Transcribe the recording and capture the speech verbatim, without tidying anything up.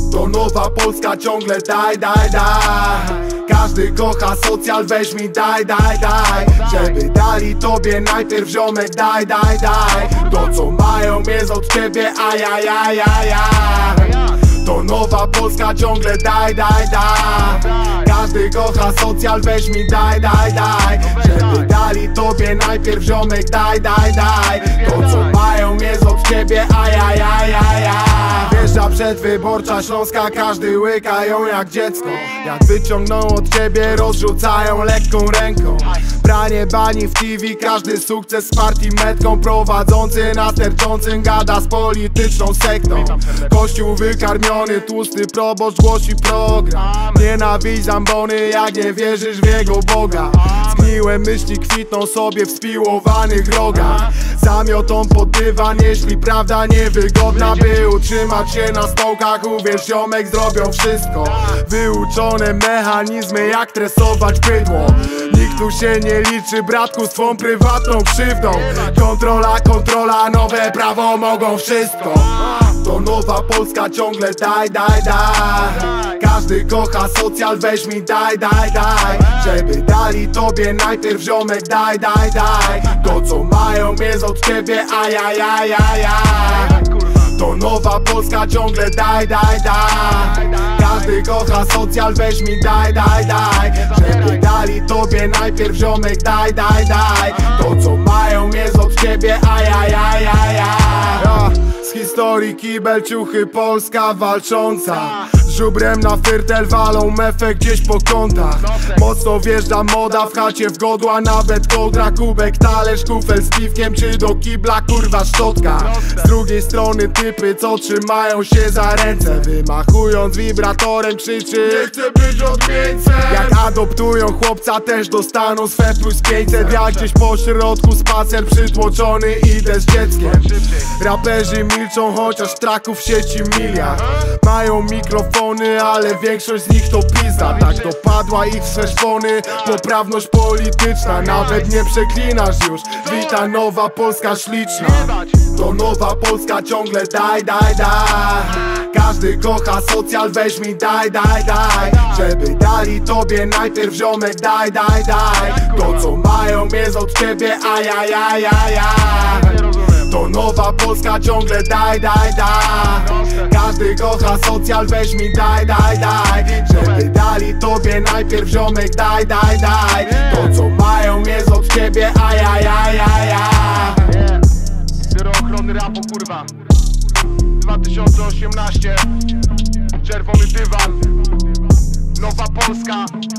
To nowa Polska ciągle daj, daj, daj. Każdy kocha socjal, weź mi daj, daj, daj. Żeby dali tobie najpierw ziomek, daj, daj, daj. To co mają jest od ciebie, aj, aj, aj, aj, aj. To nowa Polska ciągle daj, daj, daj. Każdy kocha socjal, weź mi daj, daj, daj. Żeby dali tobie najpierw ziomek, daj, daj, daj. To co mają jest od ciebie, aj, aj, aj, aj, aj. Wjeżdża przedwyborcza Śląska, każdy łyka ją jak dziecko. Jak wyciągną od ciebie, rozrzucają lekką ręką. Branie bani w T V, każdy sukces z partii metką. Prowadzący na sterczącym gada z polityczną sektą. Kościół wykarmiony, tłusty proboszcz głosi program. Nienawiść zambony, jak nie wierzysz w jego Boga. Zgniłe myśli kwitną sobie w spiłowanych rogach. Zamiotą pod dywan, jeśli prawda niewygodna, by utrzymać się na stołkach. Uwierz, ziomek, zrobią wszystko. Wyuczone mechanizmy, jak tresować bydło. Nikt tu się nie liczy, bratku, z twą prywatną krzywdą. Kontrola, kontrola, nowe prawo mogą wszystko. To nowa Polska ciągle daj, daj, daj. Każdy kocha socjal, weź mi daj, daj, daj. Żeby dali tobie najpierw ziomek, daj, daj, daj. To co mają jest od ciebie, aj, aj, aj, aj, aj. To nowa Polska ciągle daj, daj, daj. Każdy kocha socjal, weź mi daj, daj, daj. Żeby dali tobie najpierw ziomek, daj, daj, daj. To co mają jest od ciebie, aj, aj, aj, aj, aj. Z historii kibel, ciuchy, Polska walcząca. Z żubrem na fyrtel walą mefę gdzieś po kątach. Mocno wjeżdża moda w chacie w godła, nawet kołdra, kubek, talerz, kufel z piwkiem, czy do kibla kurwa szczotka. Z drugiej strony typy, co trzymają się za ręce, wymachując wibratorem krzyczy: nie chcę być odmieńcem. Jak adoptują chłopca, też dostaną swe plus pięćset. Jak gdzieś po środku spacer przytłoczony, idę z dzieckiem. Raperzy milczą, chociaż traków w sieci miliard. Mają mikrofony, ale większość z nich to pizda. Tak dopadła ich szeszpony poprawność polityczna. Nawet nie przeklinasz już, wita nowa Polska śliczna. To nowa Polska ciągle daj, daj, daj. Każdy kocha socjal, weź mi daj, daj, daj. Żeby dali tobie najpierw ziomek, daj, daj, daj. To co mają jest od ciebie, aj, aj, aj, aj, aj. To nowa Polska ciągle daj, daj, daj. Każdy kocha socjal, weź mi daj, daj, daj. Żeby dali tobie najpierw ziomek, daj, daj, daj. To co mają jest od ciebie, aj, aj, aj, aj, aj. Biuro Ochrony Rapu, kurwa. dwa tysiące osiemnaście. Czerwony dywan. Nowa Polska.